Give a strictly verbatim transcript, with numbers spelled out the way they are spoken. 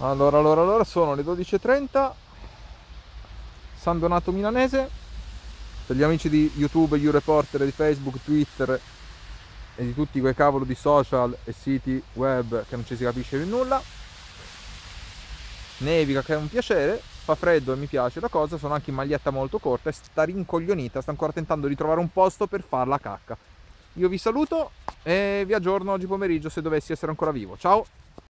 Allora, allora, allora, sono le dodici e trenta, San Donato Milanese. Per gli amici di YouTube, YouReporter, di Facebook, Twitter e di tutti quei cavolo di social e siti web che non ci si capisce più nulla. Nevica, che è un piacere, fa freddo e mi piace la cosa, sono anche in maglietta molto corta e sta rincoglionita, sta ancora tentando di trovare un posto per far la cacca. Io vi saluto e vi aggiorno oggi pomeriggio se dovessi essere ancora vivo. Ciao!